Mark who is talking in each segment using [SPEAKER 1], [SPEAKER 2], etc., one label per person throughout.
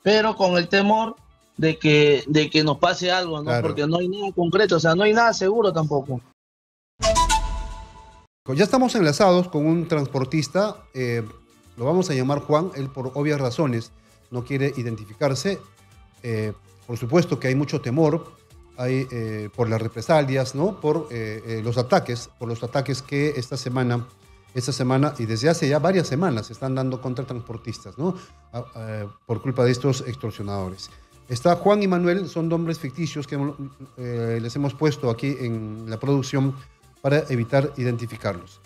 [SPEAKER 1] pero con el temor de que nos pase algo, ¿no?
[SPEAKER 2] Claro.
[SPEAKER 1] Porque no hay nada concreto, o sea, no hay nada seguro tampoco.
[SPEAKER 2] Ya estamos enlazados con un transportista, lo vamos a llamar Juan, él por obvias razones no quiere identificarse. Por supuesto que hay mucho temor por las represalias, ¿no? Por los ataques que esta semana y desde hace ya varias semanas se están dando contra transportistas, ¿no? Por culpa de estos extorsionadores. Está Juan y Manuel, son nombres ficticios que les hemos puesto aquí en la producción para evitar identificarlos.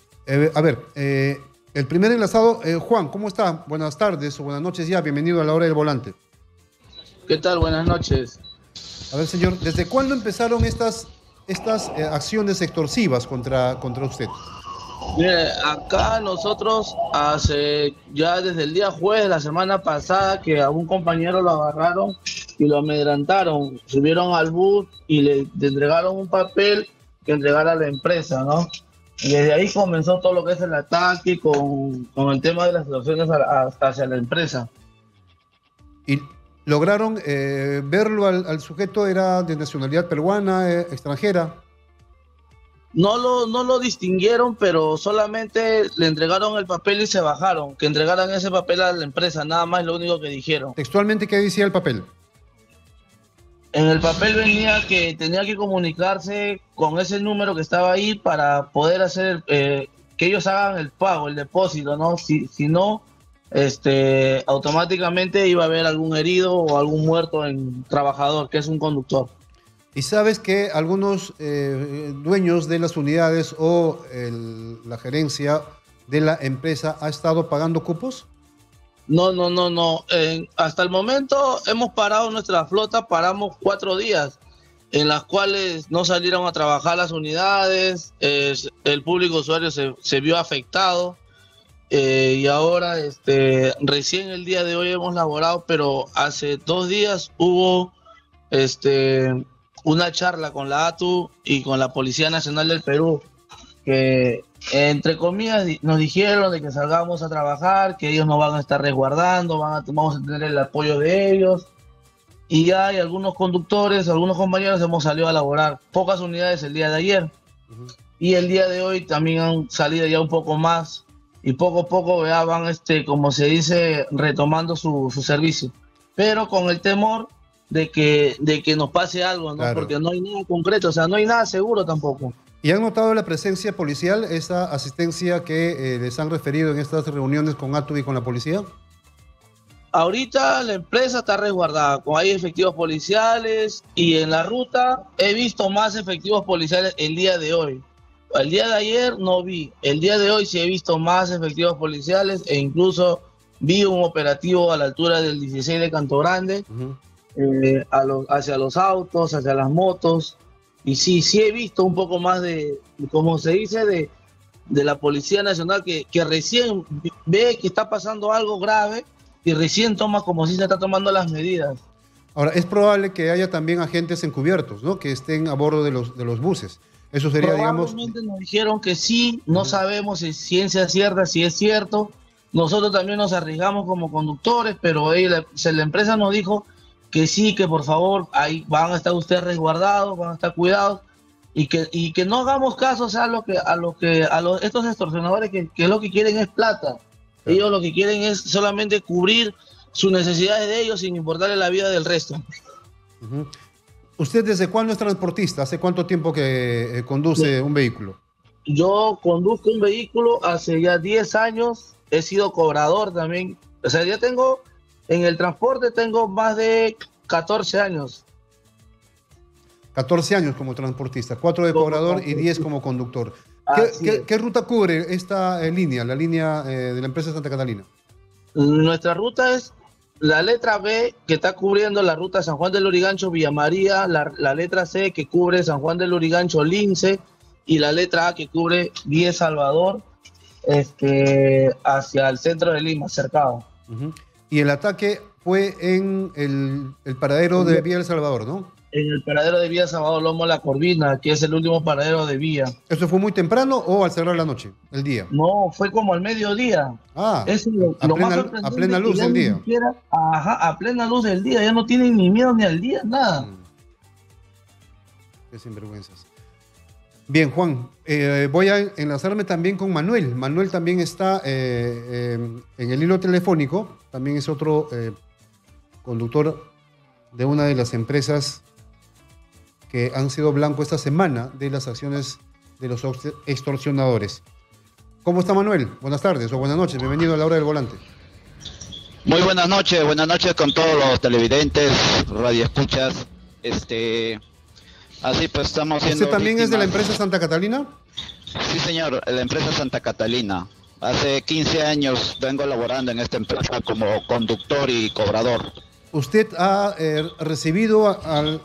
[SPEAKER 2] El primer enlazado, Juan, ¿cómo está? Buenas tardes o buenas noches ya, bienvenido a La Hora del Volante.
[SPEAKER 1] ¿Qué tal? Buenas noches.
[SPEAKER 2] A ver, señor, ¿desde cuándo empezaron estas acciones extorsivas contra usted?
[SPEAKER 1] Mire, acá nosotros ya desde el día jueves, la semana pasada, que a un compañero lo agarraron y lo amedrantaron, subieron al bus y le entregaron un papel que entregara a la empresa, ¿no? Y desde ahí comenzó todo lo que es el ataque con el tema de las extorsiones hacia la empresa.
[SPEAKER 2] ¿Y lograron verlo al sujeto? ¿Era de nacionalidad peruana, extranjera?
[SPEAKER 1] No lo distinguieron, pero solamente le entregaron el papel y se bajaron, que entregaran ese papel a la empresa, nada más, lo único que dijeron.
[SPEAKER 2] Textualmente, ¿qué decía el papel?
[SPEAKER 1] En el papel venía que tenía que comunicarse con ese número que estaba ahí para poder hacer que ellos hagan el pago, el depósito, ¿no? Si no, automáticamente iba a haber algún herido o algún muerto en trabajador, que es un conductor.
[SPEAKER 2] ¿Y sabes que algunos dueños de las unidades o la gerencia de la empresa ha estado pagando cupos?
[SPEAKER 1] No. Hasta el momento hemos parado nuestra flota, paramos 4 días en las cuales no salieron a trabajar las unidades, el público usuario se vio afectado y ahora recién el día de hoy hemos laborado, pero hace 2 días hubo una charla con la ATU y con la Policía Nacional del Perú, que entre comillas nos dijeron de que salgamos a trabajar, que ellos nos van a estar resguardando, vamos a tener el apoyo de ellos, y ya hay algunos conductores, algunos compañeros hemos salido a laborar, pocas unidades el día de ayer, y el día de hoy también han salido ya un poco más, y poco a poco ya van, como se dice, retomando su servicio, pero con el temor de que nos pase algo, ¿no?
[SPEAKER 2] Claro.
[SPEAKER 1] Porque no hay nada concreto, o sea, no hay nada seguro tampoco.
[SPEAKER 2] ¿Y han notado la presencia policial, esa asistencia que les han referido en estas reuniones con ATU y con la policía?
[SPEAKER 1] Ahorita la empresa está resguardada, hay efectivos policiales y en la ruta he visto más efectivos policiales el día de hoy. El día de ayer no vi, el día de hoy sí he visto más efectivos policiales e incluso vi un operativo a la altura del 16 de Canto Grande, hacia los autos, hacia las motos. Y sí he visto un poco más como se dice, de la Policía Nacional que recién ve que está pasando algo grave y recién toma como si se está tomando las medidas.
[SPEAKER 2] Ahora, es probable que haya también agentes encubiertos, ¿no? Que estén a bordo de los buses. Eso sería, digamos...
[SPEAKER 1] Probablemente nos dijeron que sí, no sabemos si es ciencia cierta, si es cierto. Nosotros también nos arriesgamos como conductores, pero la empresa nos dijo que sí, que por favor, ahí van a estar ustedes resguardados, van a estar cuidados, y que no hagamos caso, o sea, estos extorsionadores que lo que quieren es plata. Ellos lo que quieren es solamente cubrir sus necesidades de ellos sin importarle la vida del resto.
[SPEAKER 2] ¿Usted desde cuándo es transportista? ¿Hace cuánto tiempo que conduce un vehículo?
[SPEAKER 1] Yo conduzco un vehículo hace ya 10 años, he sido cobrador también, o sea, ya tengo... En el transporte tengo más de 14 años.
[SPEAKER 2] 14 años como transportista, 4 de cobrador y 10 como conductor. ¿Qué ruta cubre esta línea, la línea de la empresa Santa Catalina?
[SPEAKER 1] Nuestra ruta es la letra B, que está cubriendo la ruta San Juan del Lurigancho, Villa María, la letra C, que cubre San Juan del Lurigancho, Lince, y la letra A, que cubre Vía El Salvador, hacia el centro de Lima, cercado.
[SPEAKER 2] Y el ataque fue en el paradero de Vía El Salvador, ¿no?
[SPEAKER 1] en el paradero de Vía Salvador Lomo La Corvina, que es el último paradero de Vía.
[SPEAKER 2] ¿Eso fue muy temprano o al cerrar la noche, el día?
[SPEAKER 1] No, fue como al mediodía.
[SPEAKER 2] Ah,
[SPEAKER 1] Eso es lo más
[SPEAKER 2] a
[SPEAKER 1] sorprendente,
[SPEAKER 2] plena
[SPEAKER 1] que
[SPEAKER 2] luz
[SPEAKER 1] ya
[SPEAKER 2] del
[SPEAKER 1] ni
[SPEAKER 2] día.
[SPEAKER 1] siquiera, ajá, a plena luz del día, ya no tienen ni miedo ni al día, nada.
[SPEAKER 2] Qué sinvergüenzas. Bien, Juan, voy a enlazarme también con Manuel. Manuel también está en el hilo telefónico, también es otro conductor de una de las empresas que han sido blanco esta semana de las acciones de los extorsionadores. ¿Cómo está Manuel? Buenas tardes o buenas noches, bienvenido a La Hora del Volante.
[SPEAKER 3] Muy buenas noches con todos los televidentes, radioescuchas. Así pues estamos siendo
[SPEAKER 2] ¿Usted también
[SPEAKER 3] víctimas.
[SPEAKER 2] es de la empresa Santa Catalina?
[SPEAKER 3] Sí, señor, la empresa Santa Catalina. Hace 15 años vengo laborando en esta empresa como conductor y cobrador.
[SPEAKER 2] ¿Usted ha recibido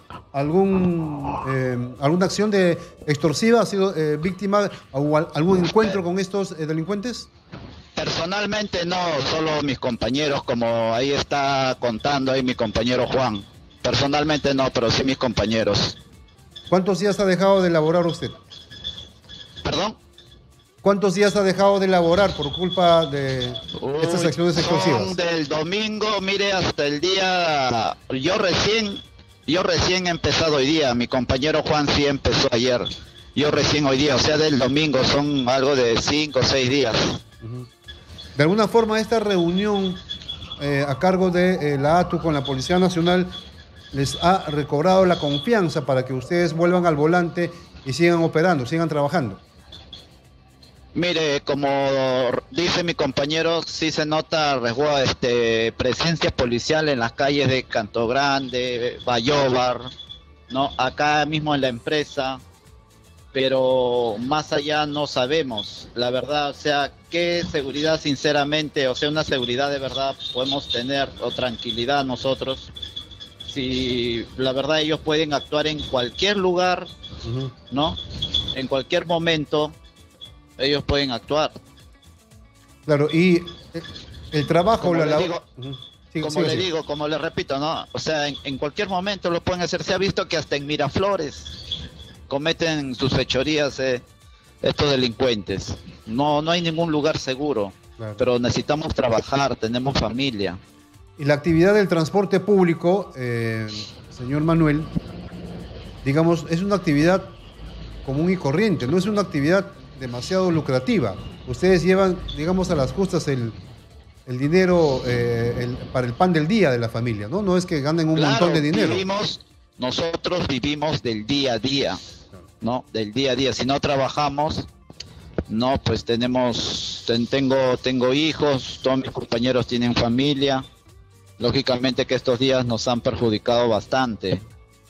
[SPEAKER 2] alguna acción extorsiva? ¿Ha sido víctima o algún encuentro con estos delincuentes?
[SPEAKER 3] Personalmente no, solo mis compañeros, como ahí está contando ahí mi compañero Juan. Personalmente no, pero sí mis compañeros.
[SPEAKER 2] ¿Cuántos días ha dejado de laborar usted?
[SPEAKER 3] ¿Perdón?
[SPEAKER 2] ¿Cuántos días ha dejado de laborar por culpa de estas acciones extorsivas?
[SPEAKER 3] Son del domingo, mire, hasta el día. Yo recién he empezado hoy día. Mi compañero Juan sí empezó ayer. Yo recién hoy día, o sea, del domingo, son algo de 5 o 6 días.
[SPEAKER 2] De alguna forma, esta reunión a cargo de la ATU con la Policía Nacional les ha recobrado la confianza para que ustedes vuelvan al volante y sigan operando, sigan trabajando.
[SPEAKER 3] Mire, como dice mi compañero, sí se nota presencia policial en las calles de Canto Grande, Bayóvar, ¿no? Acá mismo en la empresa, pero más allá no sabemos, la verdad, o sea, qué seguridad sinceramente, o sea, una seguridad de verdad podemos tener o tranquilidad nosotros, si la verdad ellos pueden actuar en cualquier lugar, ¿no? En cualquier momento. Ellos pueden actuar.
[SPEAKER 2] Claro, y el trabajo,
[SPEAKER 3] como
[SPEAKER 2] la
[SPEAKER 3] le
[SPEAKER 2] labor...
[SPEAKER 3] digo, como le repito, ¿no? O sea, en cualquier momento lo pueden hacer. Se ha visto que hasta en Miraflores cometen sus fechorías estos delincuentes. No hay ningún lugar seguro, claro. Pero necesitamos trabajar, tenemos familia.
[SPEAKER 2] Y la actividad del transporte público, señor Manuel, digamos, es una actividad común y corriente, no es una actividad demasiado lucrativa. Ustedes llevan, digamos, a las justas el dinero para el pan del día de la familia, ¿no? No es que ganen un montón de dinero.
[SPEAKER 3] Nosotros vivimos del día a día, ¿no? Del día a día. Si no trabajamos, no, pues tengo hijos, todos mis compañeros tienen familia. Lógicamente que estos días nos han perjudicado bastante.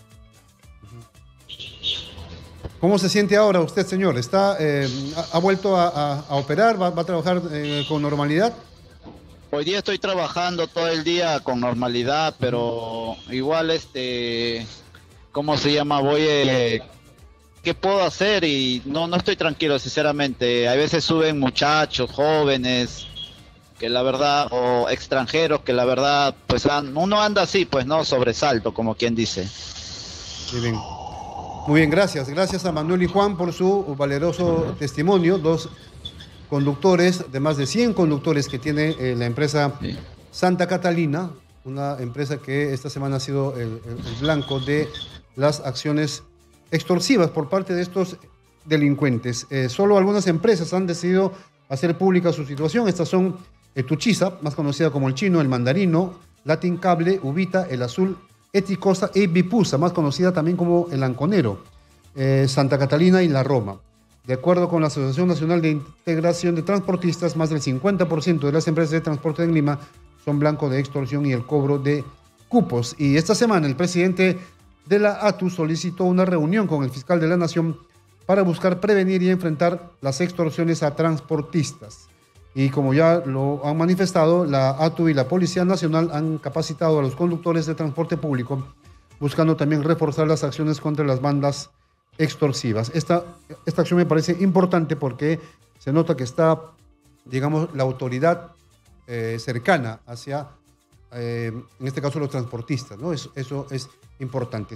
[SPEAKER 2] ¿Cómo se siente ahora usted, señor? ¿Ha vuelto a operar? ¿Va a trabajar con normalidad?
[SPEAKER 3] Hoy día estoy trabajando todo el día con normalidad, pero igual, ¿cómo se llama? ¿Qué puedo hacer? Y no estoy tranquilo, sinceramente. A veces suben muchachos, jóvenes, que la verdad, o extranjeros, que la verdad, pues uno anda así, pues, ¿no? Sobresalto, como quien dice.
[SPEAKER 2] Muy bien. Muy bien, gracias. Gracias a Manuel y Juan por su valeroso testimonio. Dos conductores, de más de 100 conductores que tiene la empresa Santa Catalina, una empresa que esta semana ha sido el blanco de las acciones extorsivas por parte de estos delincuentes. Solo algunas empresas han decidido hacer pública su situación. Estas son Tuchiza, más conocida como El Chino, El Mandarino, Latin Cable, Ubita, El Azul, Eticosa y Bipusa, más conocida también como El Anconero, Santa Catalina y La Roma. De acuerdo con la Asociación Nacional de Integración de Transportistas, más del 50% de las empresas de transporte en Lima son blanco de extorsión y el cobro de cupos. Y esta semana el presidente de la ATU solicitó una reunión con el fiscal de la Nación para buscar prevenir y enfrentar las extorsiones a transportistas. Y como ya lo han manifestado, la ATU y la Policía Nacional han capacitado a los conductores de transporte público, buscando también reforzar las acciones contra las bandas extorsivas. Esta acción me parece importante porque se nota que está, digamos, la autoridad cercana hacia, en este caso, los transportistas, ¿no? Eso es importante.